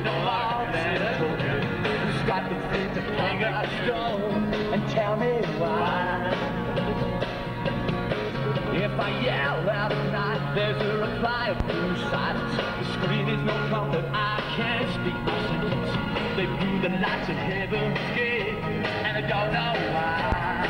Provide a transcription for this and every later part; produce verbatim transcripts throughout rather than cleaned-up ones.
the law that told you who's got the fit to hang a stone and tell me why. If I yell out at night, there's a reply of blue silence. The screen is no comfort, I can't speak my sentence. They blew the lights at heaven's gate, and I don't know why.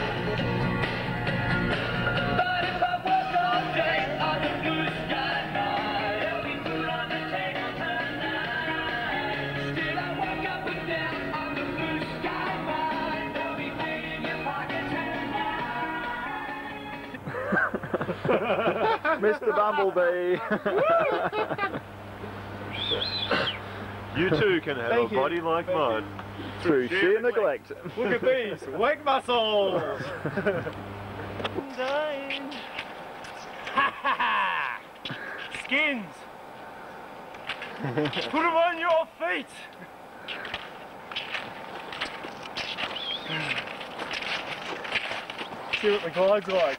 But if I work all day on the blue sky night, there'll be food on the table tonight. Still I walk up and down on the blue sky night. There'll be food in your pocket tonight. Mister Bumblebee. You too can have Thank a you. body like Thank mine. Through sheer neglect. Look at these leg muscles. Skins. Put them on your feet. See what the glide's like.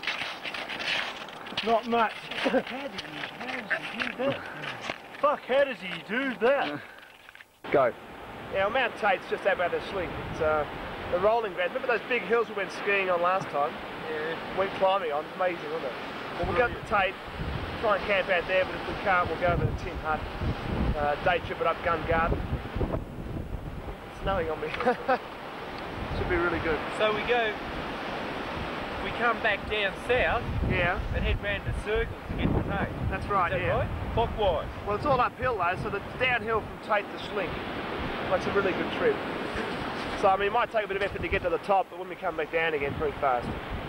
Not much. How did he, how does he do that? Fuck, how does he do that? Go. Yeah, well, Mount Tate's just out by the Sling. It's uh, the rolling bed. Remember those big hills we went skiing on last time? Yeah. Went climbing on. It's amazing, wasn't it? Well, we'll go to Tate, try and camp out there, but if we can't, we'll go to the Tin Hut. Uh, day trip it up Gun Garden. It's snowing on me. Should be really good. So we go, we come back down south Yeah, and head round the circle to get to Tate. that's right, Is that yeah. right? Clockwise. Well, it's all uphill though, so it's downhill from Tate to Sling. That's a really good trip. So, I mean, it might take a bit of effort to get to the top, but when we come back down again, pretty fast.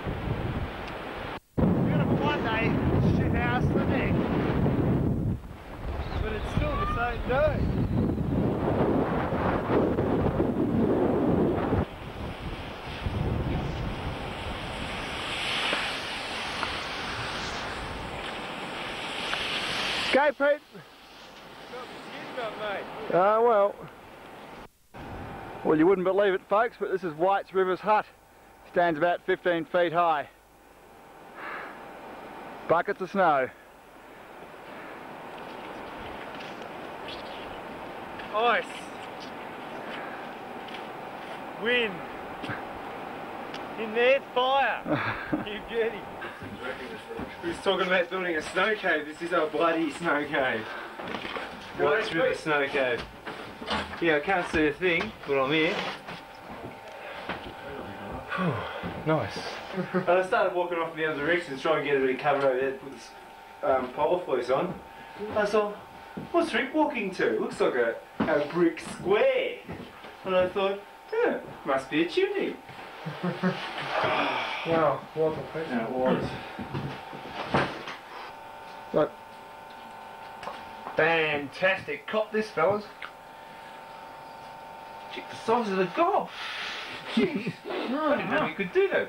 Beautiful one day, shit house the next. But it's still the same day. Go, Pete. Ah, uh, well. Well, you wouldn't believe it, folks, but this is White's River's hut. Stands about fifteen feet high. Buckets of snow. Ice. Wind. In there, fire. You get it. Who's talking about building a snow cave? This is a bloody snow cave. White's River snow cave. Yeah, I can't see a thing, but I'm here. Nice. And I started walking off in the other direction to try and get a bit of cover over there to put this um, polar fleece on. I thought, what's Rick walking to? Looks like a, a brick square. And I thought, yeah, must be a chimney. Wow, welcome, Pete. And it was. Right. Fantastic. Cop this, fellas. Check the size of the gob. Jeez. I didn't know you could do that.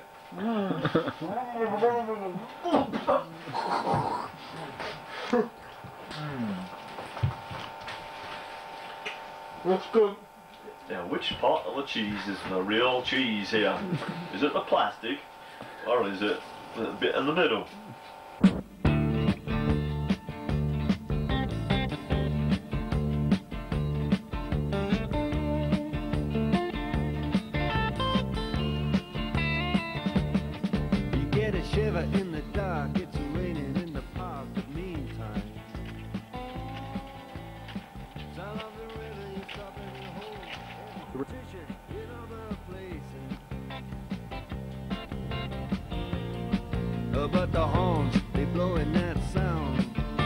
Looks good. Now, which part of the cheese is the real cheese here? Is it the plastic, or is it the bit in the middle? You get a shiver in the dark, it's raining in the park, but meantime. Sound of the river, you stop and you hold every position in other places. Oh, but the horns, they blowing that sound.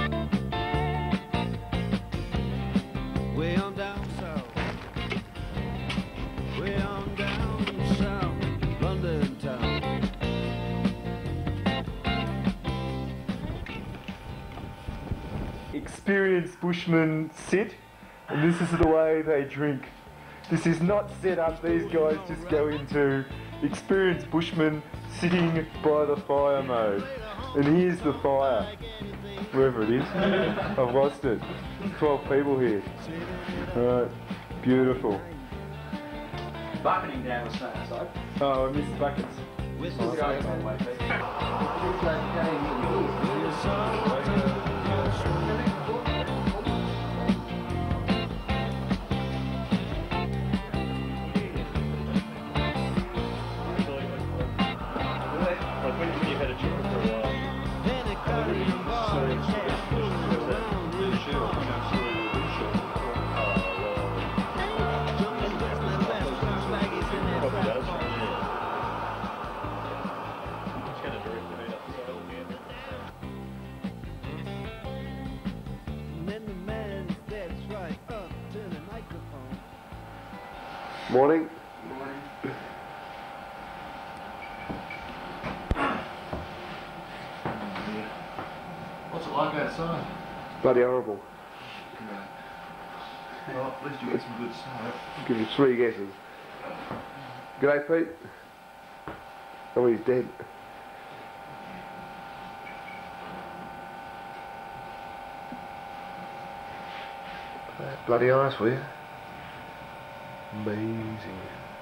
Way on down south. Way on down south, London town. Experienced bushmen sit, and this is the way they drink. This is not set up, these guys just go into experienced bushmen sitting by the fire mode. And here's the fire, wherever it is. I've lost it. twelve people here. Alright, beautiful. Bucketing down the snow, so. Oh, I missed the buckets. Still going, by the way, Pete. Morning. What's it like outside? Bloody horrible. Well, at least you get some good snow. I'll give you three guesses. G'day, Pete. Oh, he's dead. Bloody ice, will you? Amazing.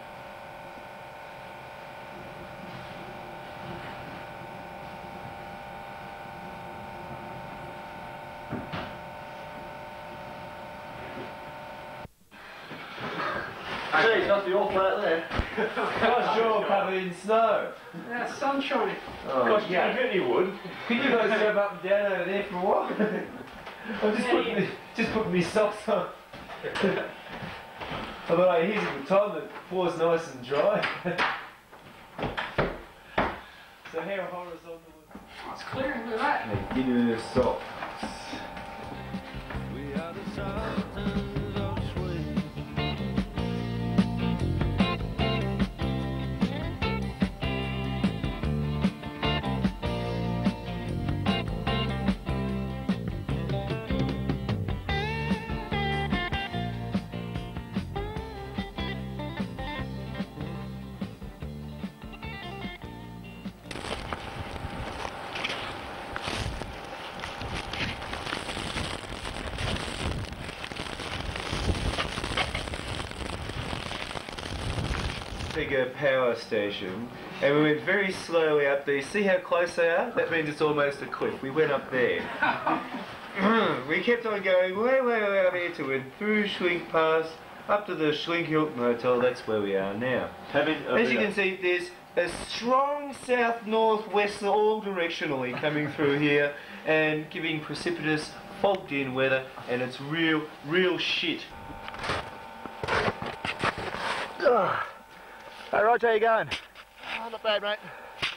Geez, must be all flat there. Gosh, you're covered in snow. Yeah, sunshine. Oh, Gosh, yeah. You really would. Can you guys jump up and down over there for a while? I'm just, Yeah, putting, yeah. Me, just putting me socks on. Although here's a good time, the floor's nice and dry. So here are horizontal. It's clearing with that. Give me the socks. We are the sultans of swing. Bigger power station, and we went very slowly up there. See how close they are? That means it's almost a cliff. We went up there. We kept on going way, way, way up here to went through Schlink Pass, up to the Schlink Hilton Hotel. That's where we are now. Having a As you bit can see, there's a strong south, north, west, all directionally coming through here and giving precipitous, fogged-in weather, and it's real, real shit. Ugh. Hey Rog, how you going? Oh, not bad, mate.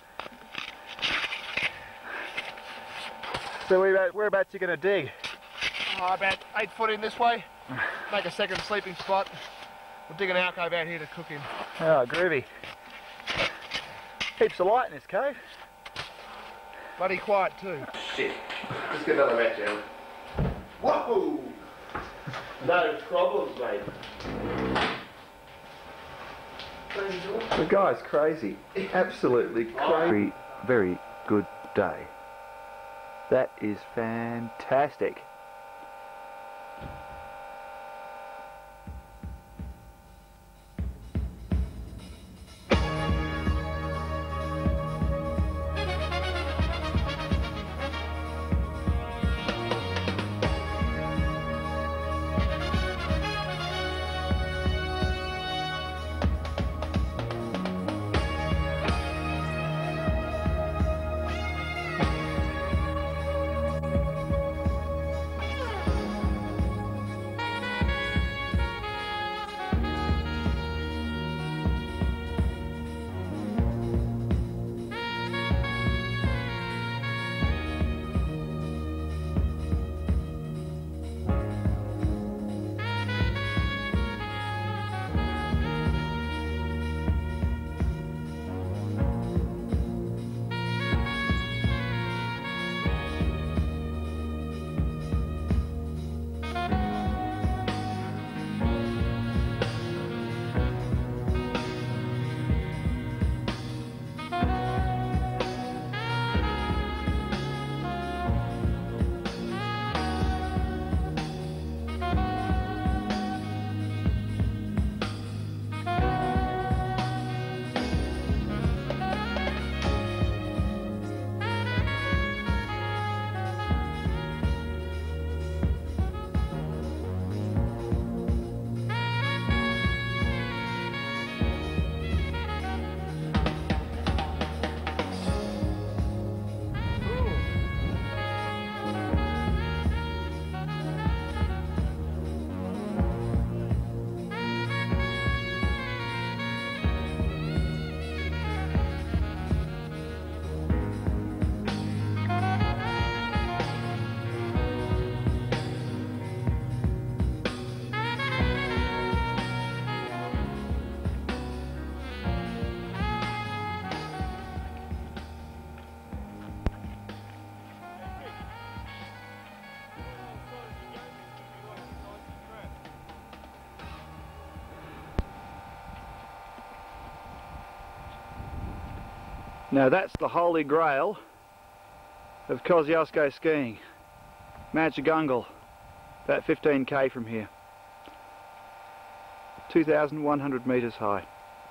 So where, whereabouts you going to dig? Oh, about eight foot in this way. Make a second sleeping spot. We'll dig an alcove out here to cook in. Oh, groovy. Heaps of light in this cave. Bloody quiet too. Shit. Let's get another match out. Whoa! No problems, mate. The guy's crazy. Absolutely crazy. Very, very good day. That is fantastic. Now that's the holy grail of Kosciusko skiing. Mount Jagungal, about fifteen K from here. two thousand one hundred metres high.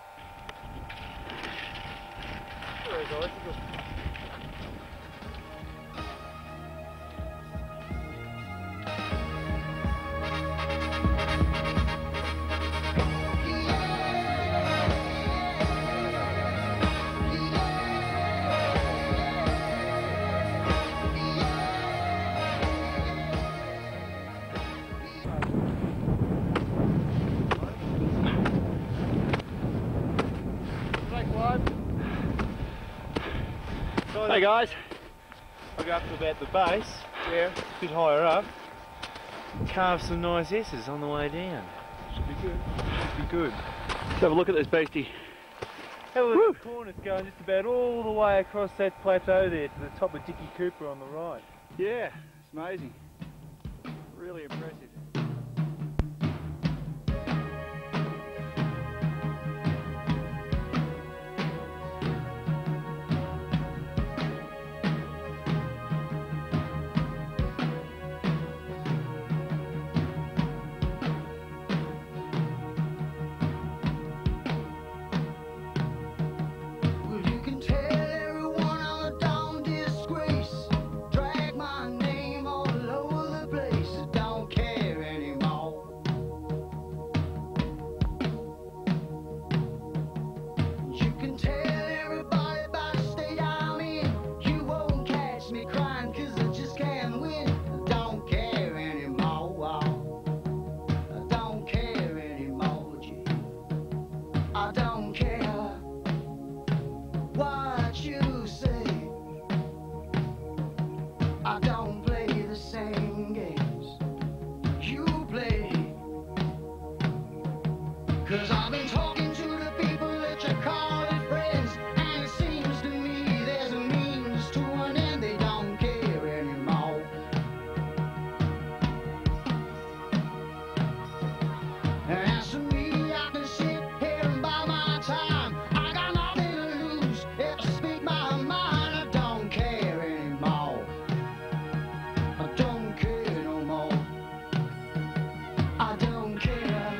Hey guys. I go up to about the base, yeah, a bit higher up, carve some nice S's on the way down. Should be good. Should be good. Let's have a look at this beastie. Have a look at the corners going just about all the way across that plateau there to the top of Dickie Cooper on the right. Yeah, it's amazing. Really impressive. Well, you can tell everyone I'm a dumb disgrace. Drag my name all over the place. I don't care anymore. You can tell everybody about the state I'm in. You won't catch me crying 'cause I just can't win. I don't care anymore. I don't care anymore, gee. I don't care what you say. I don't play the same games you play. 'Cause I've been talking to the people that you call it friends, and it seems to me there's a means to an end. They don't care anymore. And as for me, I can sit here and buy my time. I got nothing to lose if I speak my mind. I don't care anymore. I don't care no more. I don't care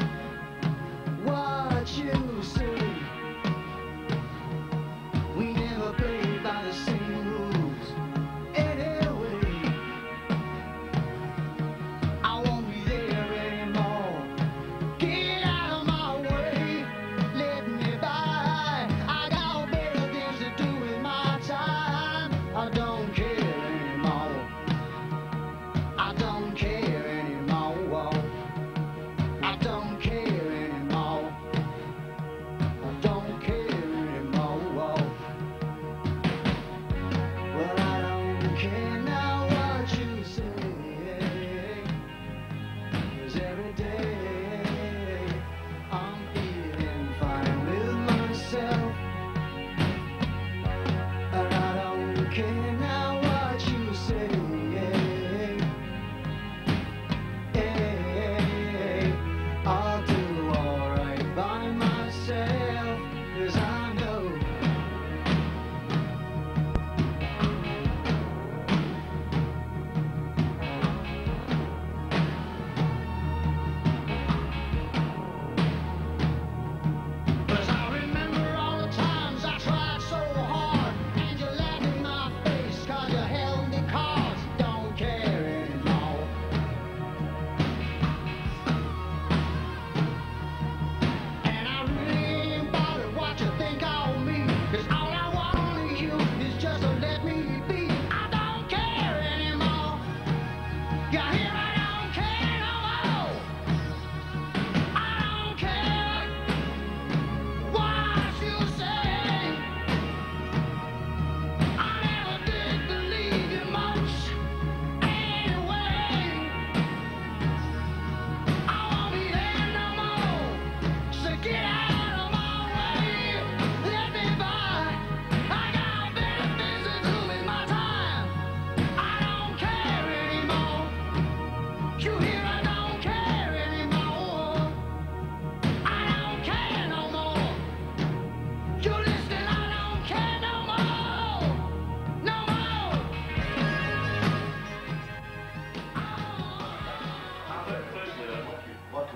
what you say. We never played by the same rules anyway. I won't be there anymore. Get out of my way, let me by. I got better things to do with my time. I don't care anymore. I don't care anymore. I don't care anymore. I don't care anymore. Well, I don't care now what you say. 'Cause every day I'm feeling fine with myself. And I don't care now what you say. I'll do alright by myself. 'Cause I know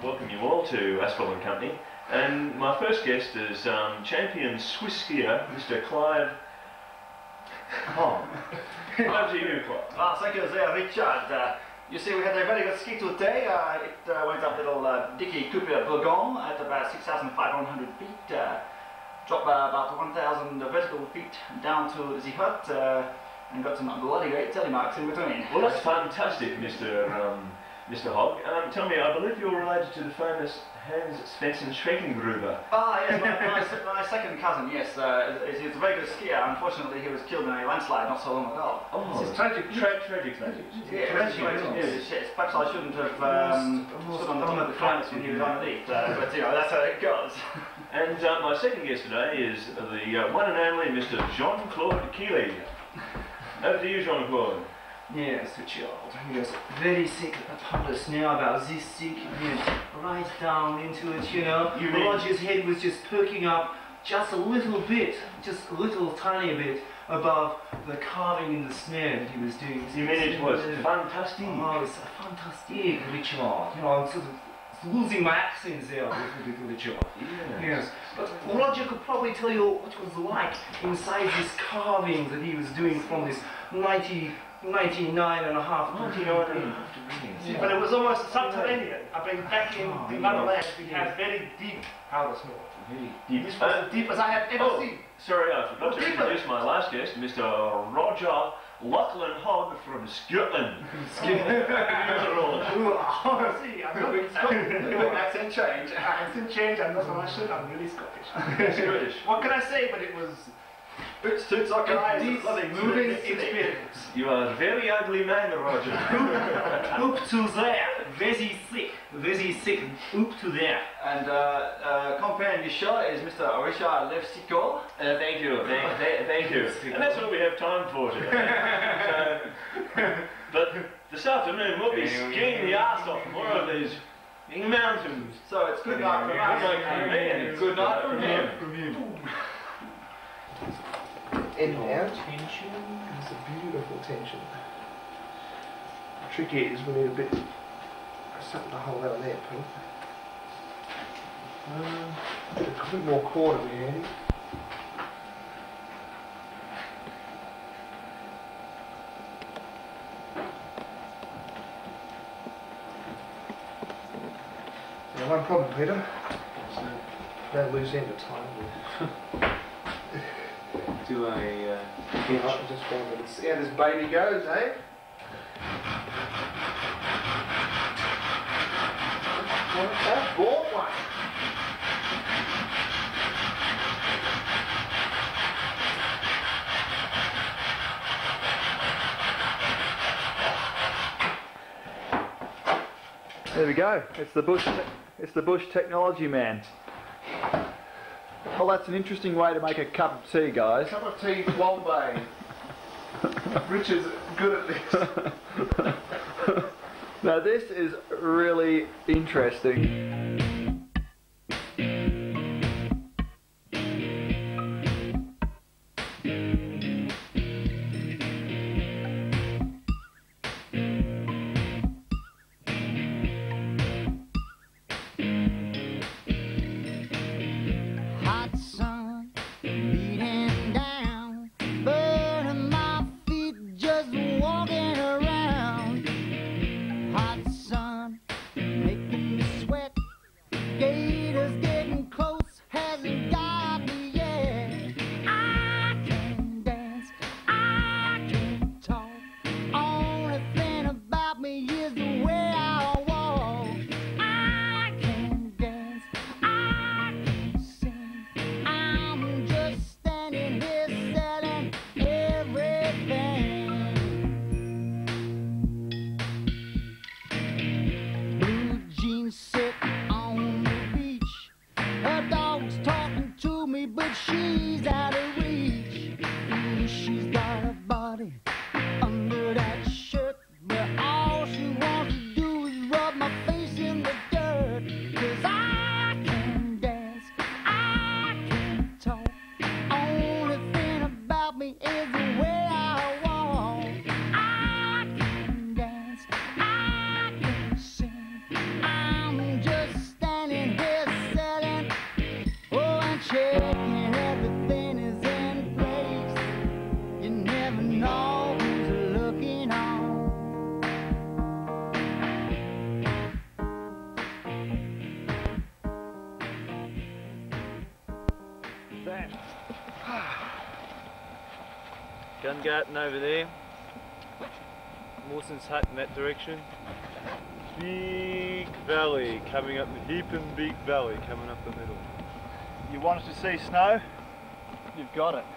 welcome you all to Asphalt and Company. And my first guest is um, champion Swiss skier, Mister Clive Hogg. Over to you, Clive. Ah, thank you there, Richard. Uh, you see, we had a very good ski today. Uh, it uh, went up little uh, Dicky Cooper Bourgon at about six thousand five hundred feet. Uh, dropped uh, about one thousand vertical feet down to the hut uh, and got some bloody great telemarks in between. Well, that's fantastic, Mister Um, Mister Hogg. Um, tell me, I believe you're related to the famous Hans Svensson Schweckengruber. Ah, yes, my, my, my second cousin, yes. Uh, is, is a very good skier. Unfortunately, he was killed in a landslide not so long ago. Oh, This is tragic, tra tragic, tragic. Yeah, tragic, yes, yes. Perhaps I shouldn't have um, stood on the top of the flights when he was underneath, uh, but you know, that's how it goes. And uh, my second guest today is the uh, one and only Mister Jean-Claude Keeley. Over to you, Jean-Claude. Yes, Richard. He was very sick, helpless now, about this sick. He went right down into it, you know. You mean- Roger's head was just poking up just a little bit, just a little tiny bit above the carving in the snow that he was doing. You mean it was fantastic? Oh, it's fantastic, Richard. You know, I'm sort of losing my accents there a little bit, Richard. Yeah. Yes, but Roger could probably tell you what it was like inside this carving that he was doing from this ninety, ninety-nine and a half. ninety-nine and a half degrees. Yeah, but it was almost subterranean. I mean, back in Oh, the yeah. motherland, we had very deep powder snow. Very deep. This was as deep as I have ever Oh, seen. sorry, I forgot to Deeper. introduce my last guest, Mister Roger Lachlan Hogg from Scotland. Oh, see, I'm not Scottish. Accent change. Accent change, I'm not Russian, I'm really Scottish. Scottish. What can I say, but it was It suits our guys. a bloody moving experience. You are a very ugly man, Roger. Up to there, very sick, very sick, up to there. And uh, uh, accompanying the show is Mister Richard Levsiko. Uh, thank you, thank, thank, thank you. And that's all we have time for today. So, but this afternoon we'll be skiing the arse off more of these mountains. So it's good night from us. Good night from me and good night from him. In there, tension is a beautiful tension. Tricky is we need a bit something to hold out there, Pete. Um, a bit more cord would be handy. Now, one problem, Peter. That loose end of time. Do a. Uh, Yeah, I just found it. See how this baby goes, eh? I've bought one. There we go. It's the bush. It's the bush technology man. Well, that's an interesting way to make a cup of tea, guys. Cup of tea, Wombay. Richard's good at this. Now this is really interesting. Hot sun beating down, burning my feet just walking around. Hot sun making me sweat, Gungarten over there. Mawson's hut in that direction. Big valley coming up, the heaping big valley coming up the middle. You wanted to see snow? You've got it.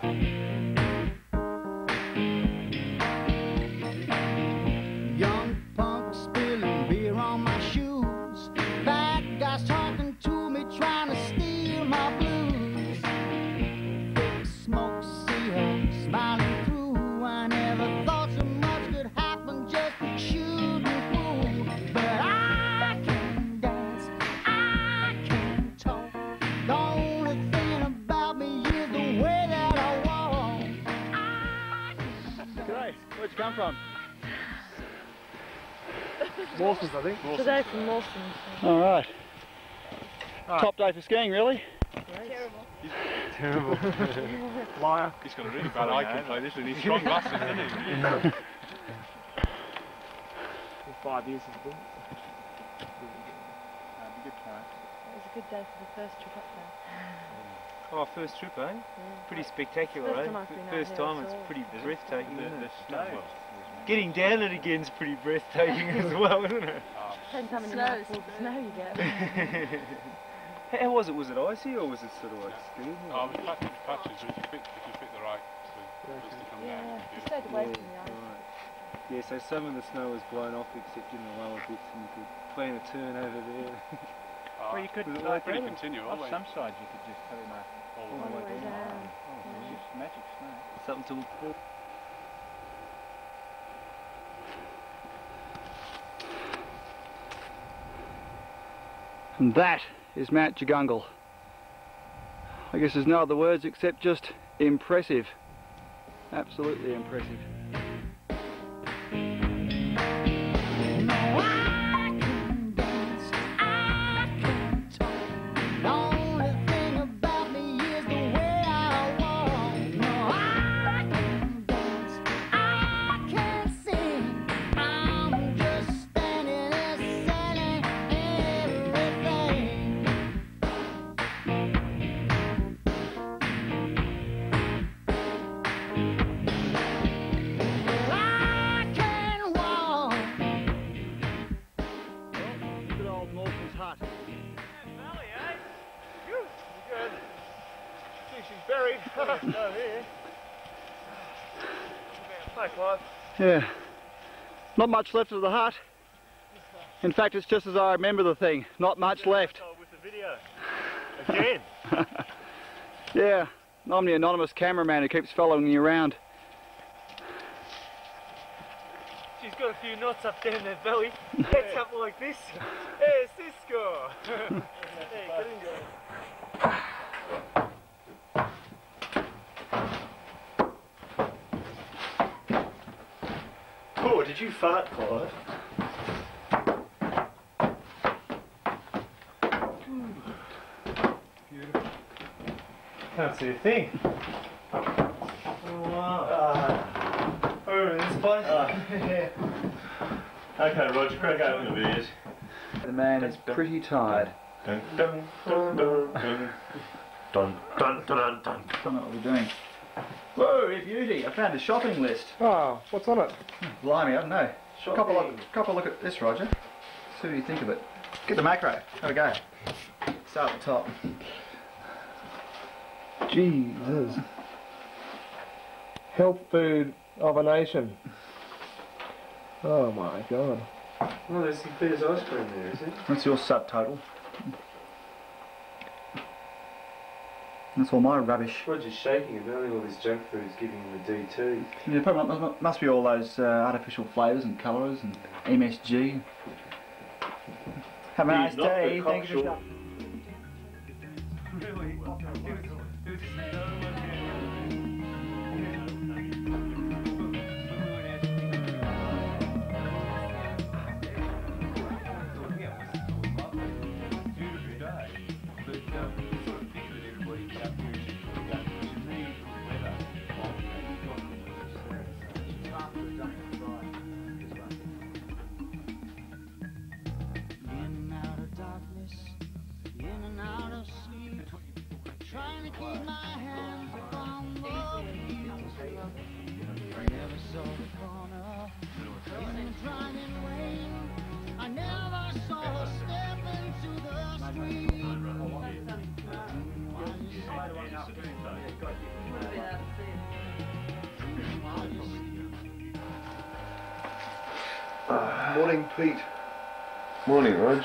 Young punk spilling beer on my shoes. Bad guys talking to me, trying to steal my blues. Big smoke, see her smiling through. I never thought so much could happen, just shooting through. But I can dance, I can talk. The only thing about me is the way that I walk. G'day, where'd you come from? Mawson's, I think. Today from Mawson. All right. Top day for skiing, really? Terrible. Liar. He's got a really bad eye control, this, and he's strong glasses, isn't he? Five years is good. It was a good day for the first trip up there. Oh, first trip, eh? Pretty spectacular, First eh? time I've been out First here, time, I it's saw it. pretty breathtaking, The, isn't the it? snow. Well, Getting down it again's pretty breathtaking as well, isn't it? Depends how many mouthfuls of snow you get. How was it? Was it icy or was it sort of like skiing? oh, with patches, patches, if you pick, if you pick the right to, just to come Yeah, down. you stayed away from the ice. Right. Yeah, so some of the snow was blown off except in the lower bits and you could plan a turn over there. Oh, Well, you could Was it uh, like pretty down continual, off like- some sides you could just cut him off all All the the way down. Oh, it was just magic snow. Something to look for. And that is Mount Jagungal. I guess there's no other words except just impressive. Absolutely impressive. No, I can dance, I can talk. The only thing about me is the way I walk. No, I can dance, I can sing. I'm just standing there selling everything. I can walk. Good old Mawson's hut. Valley, eh? Good. Good. Gee, she's buried. Down here. Hi, Clive. Yeah. Not much left of the hut. In fact, it's just as I remember the thing. Not much left. With the video. Again. Yeah. I'm the anonymous cameraman who keeps following you around. She's got a few knots up there in that belly. It's up like this. Hey, Cisco. Hey, get in there. Oh, did you fart, Clive? Can't see a thing. Oh, wow. Uh, oh, this place? Uh, okay, Roger, crack open the beers. The man is pretty tired. Dun, dun, dun, dun, dun. Dun, dun, dun, dun. I don't know what we're doing. Whoa, you beauty! I found a shopping list. Oh, what's on it? Blimey, I don't know. Couple Shopping. look, couple look at this, Roger. See what you think of it. Get the macro. Have a go. Start at the top. Jesus. Health food of a nation. Oh my god. Oh, there's some Peter's ice cream there, is it? That's your subtotal. That's all my rubbish. Roger's shaking about all this junk food's giving him the D T. Yeah, probably must, must be all those uh, artificial flavours and colours and M S G. Have a nice He's not the day. Thank you for cocksure. shopping. In and out of darkness, in and out of sleep, trying to keep my hands upon the wheel. of the corner. In the driving rain, I never saw her step into the street. Morning, Pete. Morning, Rog.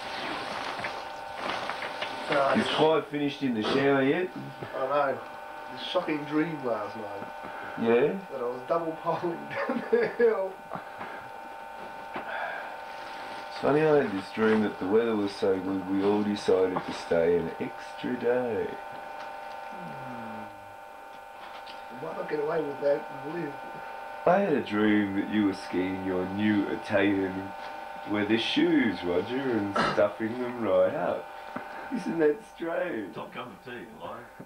Uh, Is Clive finished in the shower yet? I know. This shocking dream last night. Yeah? That I was double poling down the hill. It's funny, I had this dream that the weather was so good we all decided to stay an extra day. You might not get away with that and live. I had a dream that you were skiing your new Italian weather shoes, Roger, and stuffing them right up. Isn't that strange? Top coming to you, like.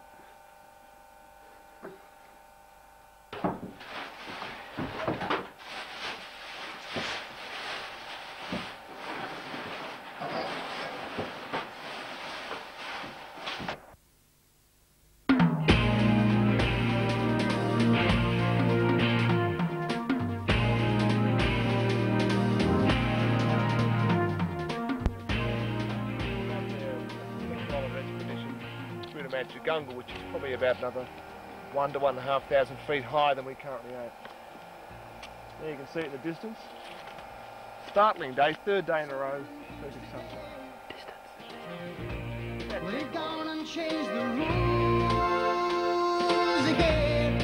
At Jagungal, which is probably about another one to one and a half thousand feet higher than we currently are. There you can see it in the distance. Startling day, third day in a row. Perfect sunshine. We've gone and changed the rules again.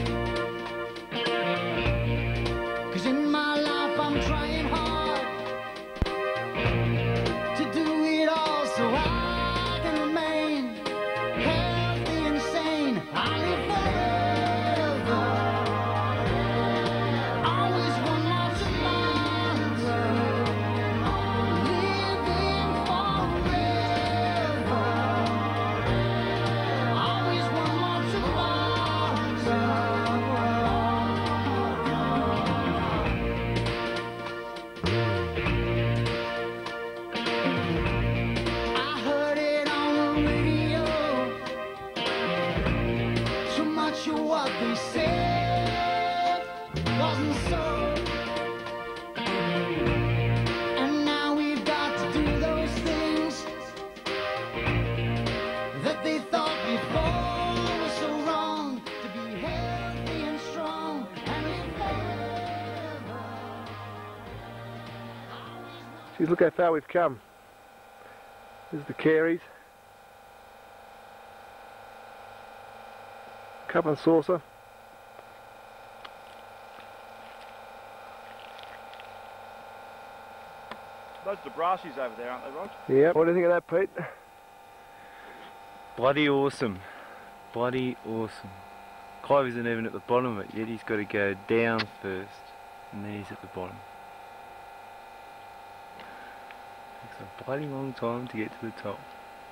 'Cause in my life I'm trying hard to do it all so I can remain healthy and sane. I live forever. Always one more tomorrow. Living forever. Always one more tomorrow. I heard it on the radio. So much of what they said wasn't so. And now we've got to do those things that they thought before were so wrong. To be healthy and strong and live forever. Geez, look how far we've come. There's the Careys. Cup and saucer. Those the brassies over there, aren't they, Rog? Yeah. What do you think of that, Pete? Bloody awesome. Bloody awesome. Clive isn't even at the bottom of it yet. He's got to go down first, and then he's at the bottom. Takes a bloody long time to get to the top.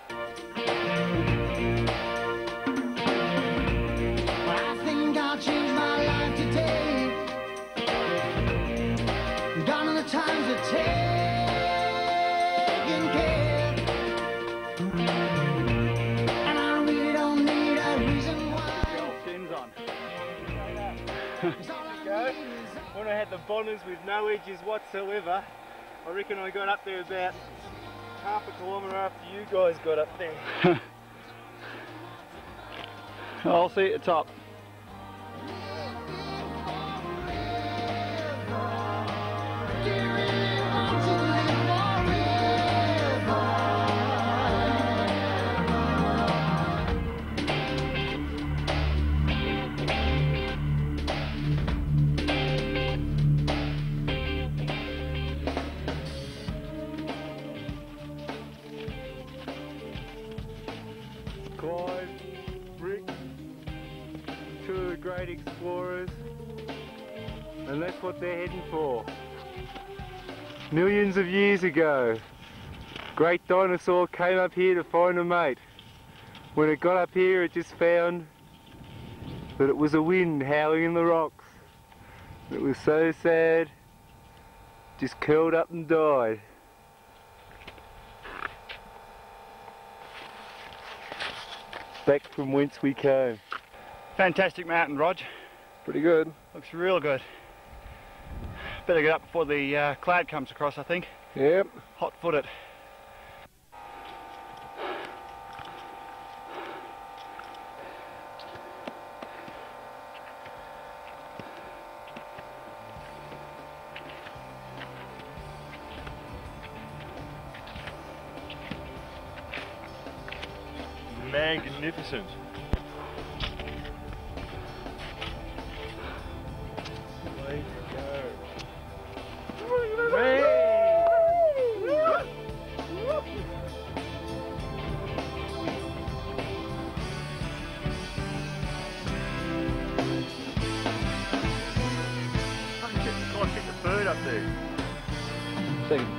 I think I'll change my life today. Gone are the times of taking care. And I really don't need a reason why. Fins on. Go. When I had the bonners with no edges whatsoever, I reckon I got up there about half a kilometre after you guys got up there. I'll see you at the top. Clive, Rick, two of the great explorers, and that's what they're heading for. Millions of years ago, great dinosaur came up here to find a mate. When it got up here, it just found that it was a wind howling in the rocks. It was so sad, just curled up and died. Back from whence we came. Fantastic mountain, Rog. Pretty good. Looks real good. Better get up before the uh, cloud comes across, I think. Yep. Hot-footed. Magnificent. Way to go. I can just go and pick the bird up there. See.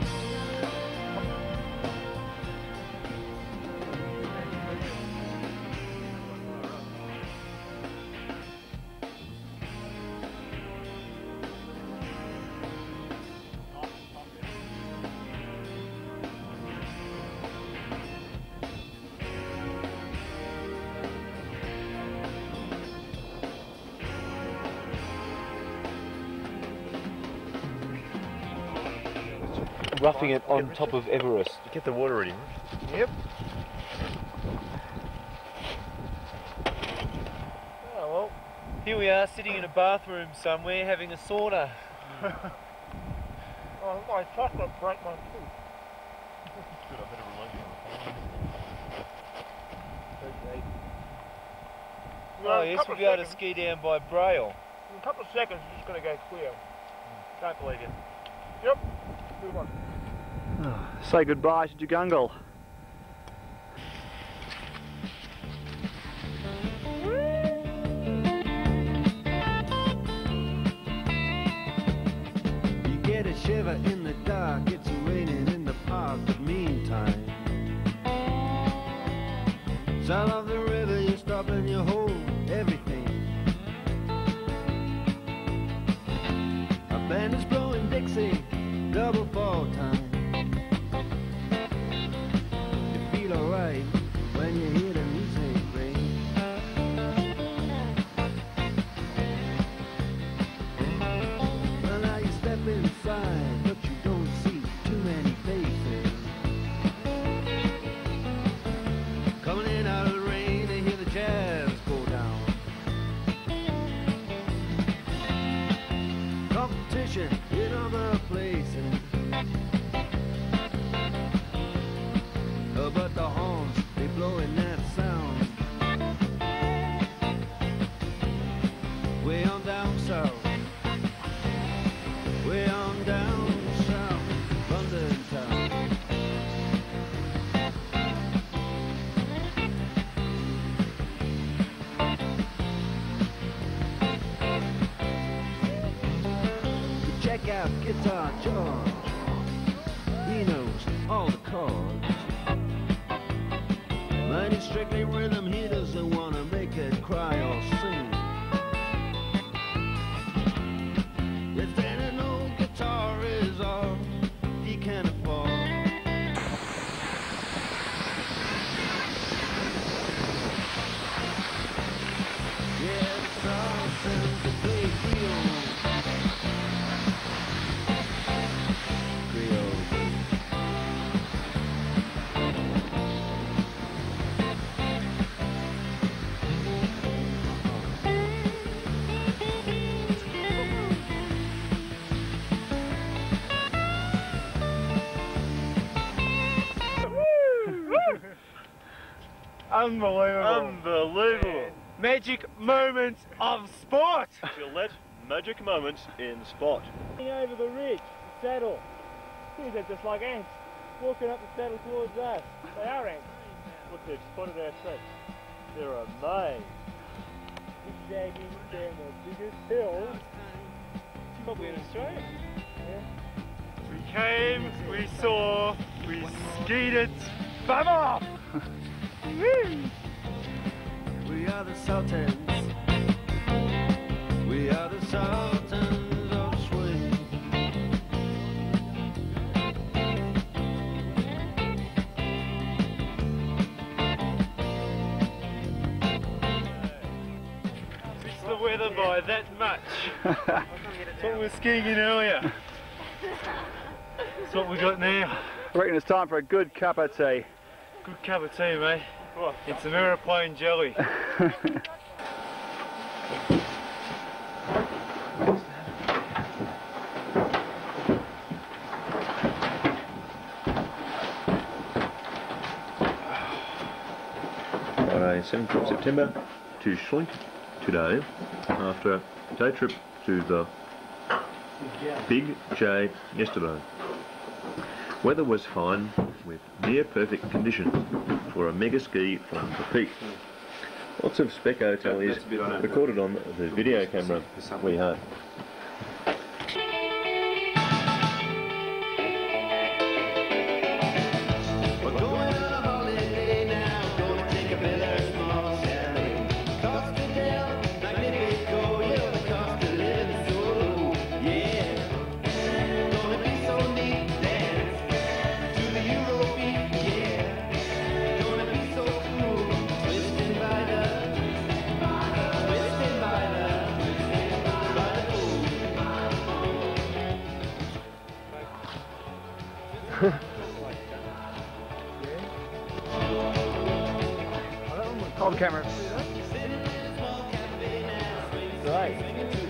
Roughing it on top of Everest. Get the water ready. Yep. Oh well, here we are sitting in a bathroom somewhere having a sauna. Oh, my chocolate break my tooth. Good, I better remind you. Oh yes, we'll be able to ski down by Braille. In a couple of seconds, it's just going to go clear. Don't believe you. Yep. Good one. Oh, say goodbye to Jagungal. You get a shiver in the dark, it's raining in the park, but meantime, south of the river you stop and you hold everything. A band is blowing Dixie, double fall time. You feel alright when you hear the music ring. Well, now you step inside, but you don't see too many faces. Coming in out of the rain, they hear the jazz go down. Competition in other places, uh, but the horns, they blowing that sound. Way on down south, way on down south, London town. Check out Guitar George, he knows all the chords. But it's strictly rhythm, he doesn't want to make it cry or sing. If any old guitar is all he can afford. Yeah, it's all sounds to play Creole. Unbelievable. Unbelievable. Magic moments of sport. Feel that? Magic moments in sport. Over the ridge, the saddle. These are just like ants walking up the saddle towards us. They are ants. Look, they've spotted our tracks. They're amazing. Zigzagging down the biggest hill. Probably in Australia. Yeah. We came, we saw, we skied it. Bum off! We are the Sultans. We are the Sultans of swing. Missed the weather by that much. That's what we were skiing in earlier. That's what we got now. I reckon it's time for a good cup of tea. Good cup of tea, mate. It's some aeroplane jelly. Friday, seventh of September, to Schlink today, after a day trip to the Big J yesterday. Weather was fine, with near perfect conditions for a mega ski from the peak. Lots of spec hoteliers recorded on the video camera we had. Hold the camera. Right.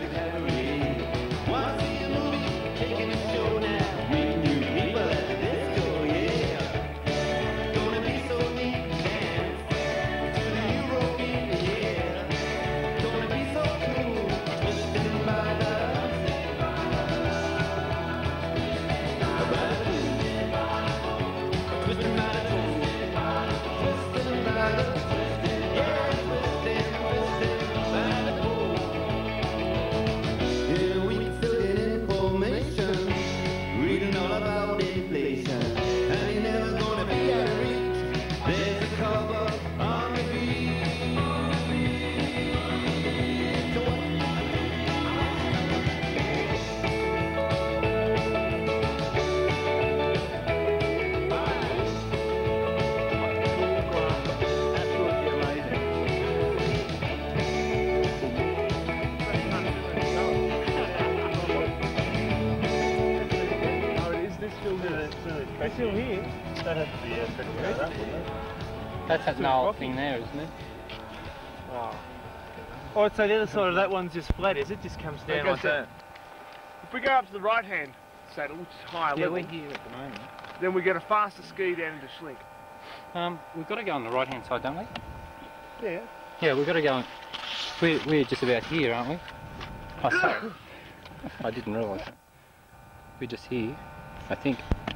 It's still here. That has to be a second row, that, wouldn't it? That's that null thing there, isn't it? Oh. Oh, so the other side of that one's just flat, is it? Just comes down It goes like down. that. If we go up to the right hand saddle, which is higher Yeah, level, we're here at the moment. then we get a faster ski down into Schlink. Um, we've got to go on the right hand side, don't we? Yeah. Yeah, we've got to go on. We're, we're just about here, aren't we? Oh, sorry. I didn't realise that. We're just here, I think.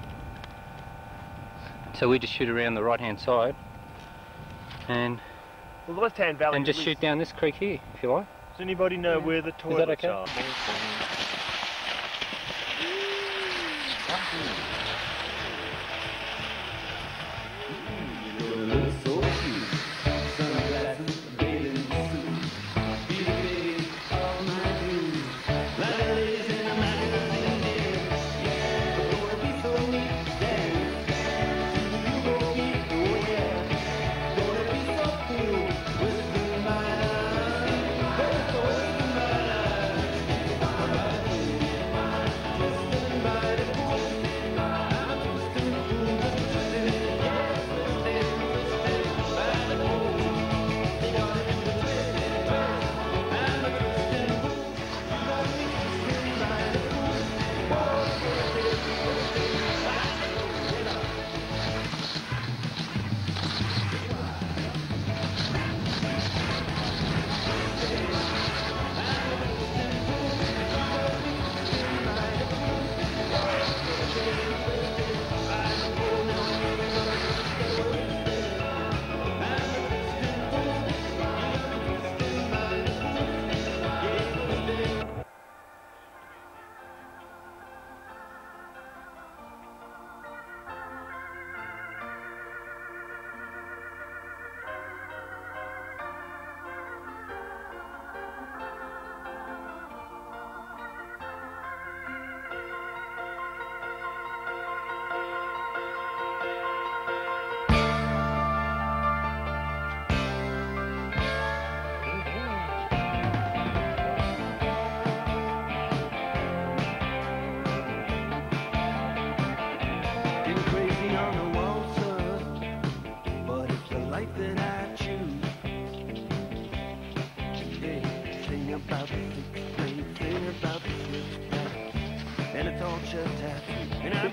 So we just shoot around the right hand side and Well, the left hand valley. and just shoot down this creek here, if you like. Does anybody know where the Is toilets that okay? are?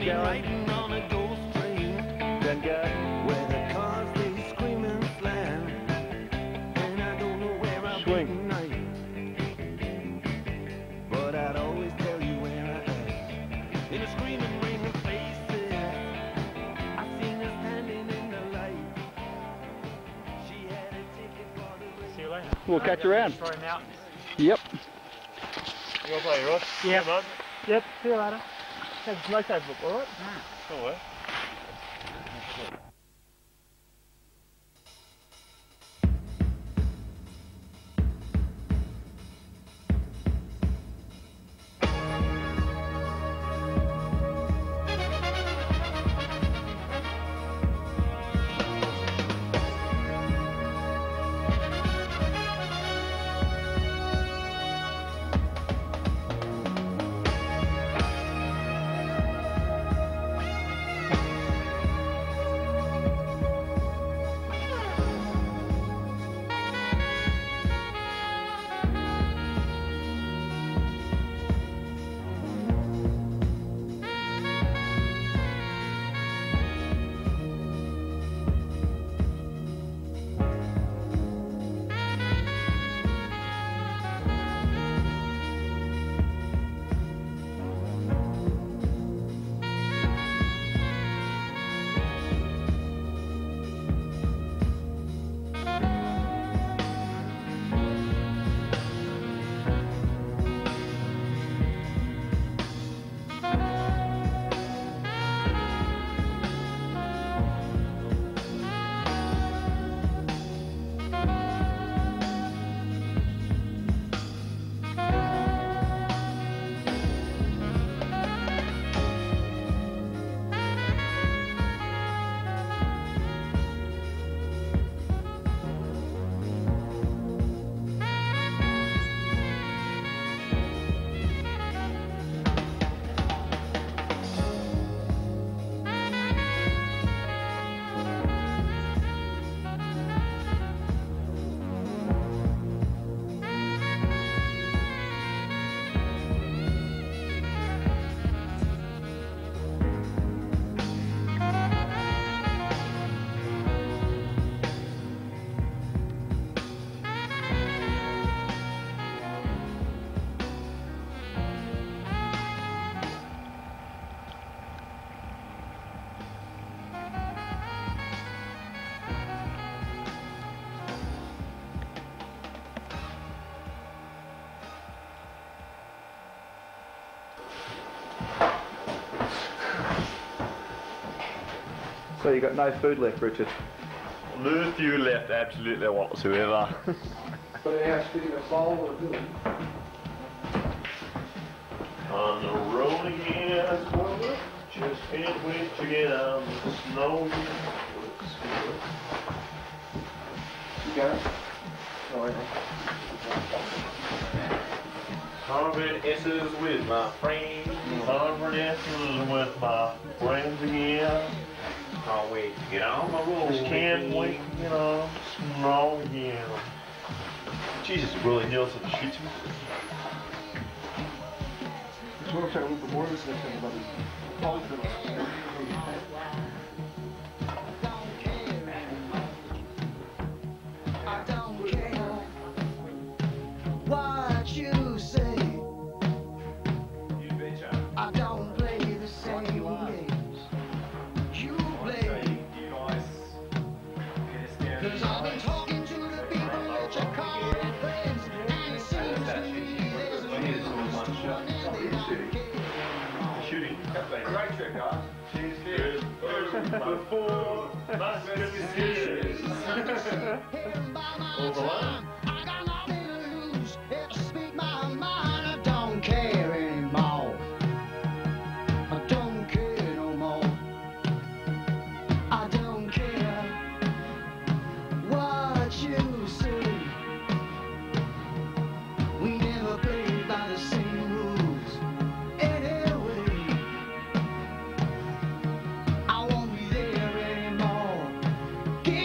going. riding on a ghost train. Then go. Where the cars they scream and slam. And I don't know where I'll Swing. be tonight. But I'd always tell you where I am. In a screaming ring of faces, I seen her standing in the light. She had a ticket for the race. See you later. We'll catch you around. Destroy mountains. Yep. You want to play, Ross? Yeah. Come on. Yep, see you later. Have some smoke over, alright? Cool, eh? So you got no food left, Richard? No fuel left, absolutely whatsoever. But it has to be a bowl or a bill. On the road again, just can't wait to get on the snow. You got it? Oh, wait. Hundred S's with my friends, hundred S's with my friends again. Can't wait to get on the road. Just can't wait to get on the snow again. Jesus, Willie Nelson shoots me. That's what I'm saying, with the words that thing about his polyphenols. I don't care what you say. You betcha. I don't play the same games you play. Cause I've been talking to the people that you call friends, and it seems to me there's almost one and they don't care. Shooting. Great trick, guys. Cheers. Before musketeers. All the line. I got nothing to lose. If I speak my mind, I don't care anymore. I don't care no more. I don't care what you say. We never played by the same rules. Anyway, I won't be there anymore. Give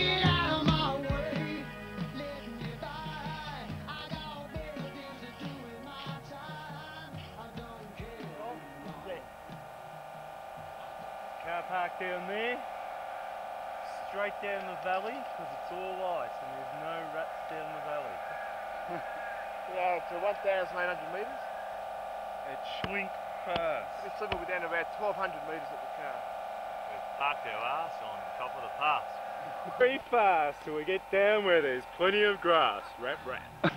the valley because it's all ice and there's no rats down the valley. Yeah, it's uh, one thousand eight hundred metres. It's Schlink Pass. This level we're down to about twelve hundred metres at the car. We've parked our arse on top of the pass. Very fast till we get down where there's plenty of grass. Rap, rap.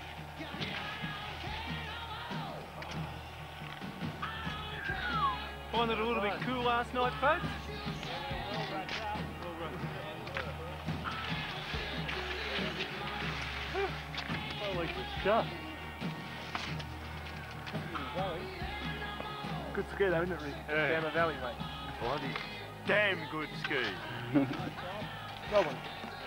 Find it a little bit cool last night, folks? Holy shit. Good ski though, isn't it, Rick? Yeah. Down the valley, mate. Bloody damn good ski. Well done.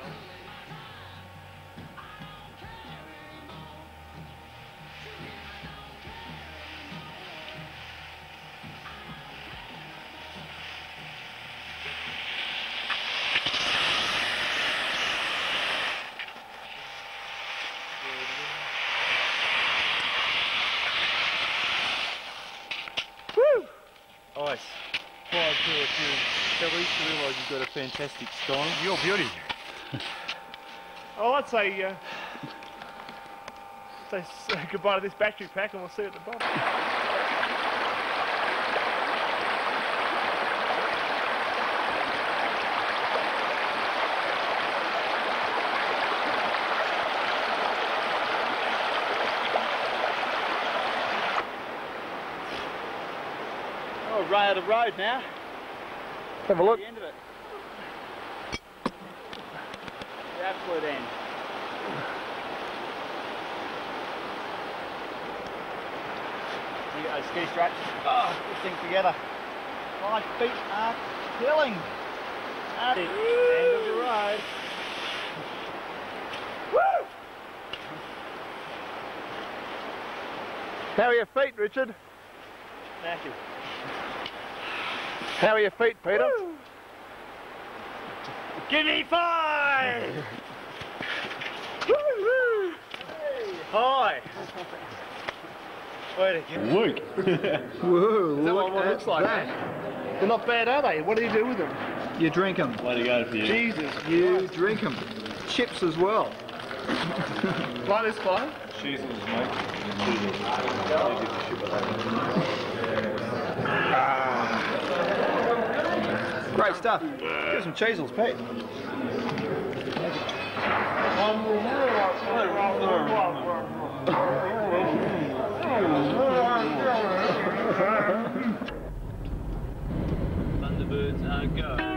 Ice. Five two or two. Kelly, to realise you've got a fantastic style. Your beauty. Oh, I'd say, uh, say say goodbye to this battery pack and we'll see you at the bottom. Oh, right out of road now. Have a look. The end of it. The absolute end. You got those ski straps. Oh, this thing together. My feet are killing. At the end of the road. Woo! How are your feet, Richard? Thank you. How are your feet, Peter? Woo! Give me five! Woo, woo. Hi! Wait a minute. Luke. Whoa, Is that what it looks like, man? They're not bad, are they? What do you do with them? You drink them. Way to go for you. Jesus. You drink them. Chips as well. Fly this fly? Cheezels, mate. Great stuff. Give some cheezels, Pete. Thunderbirds are go.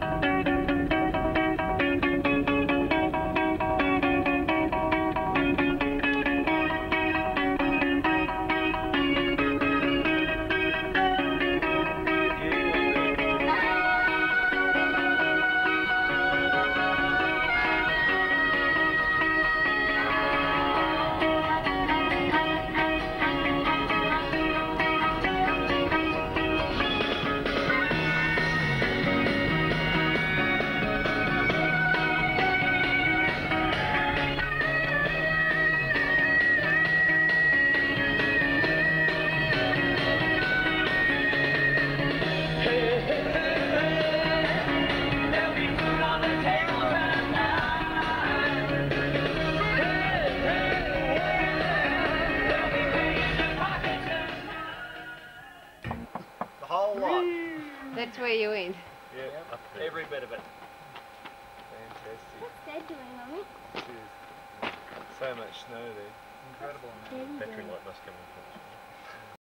That's where you went. Yeah, up there. Every bit of it. Fantastic. What's Dad doing, Mummy? Cheers. So much snow there. Incredible, man. Battery light must come on first.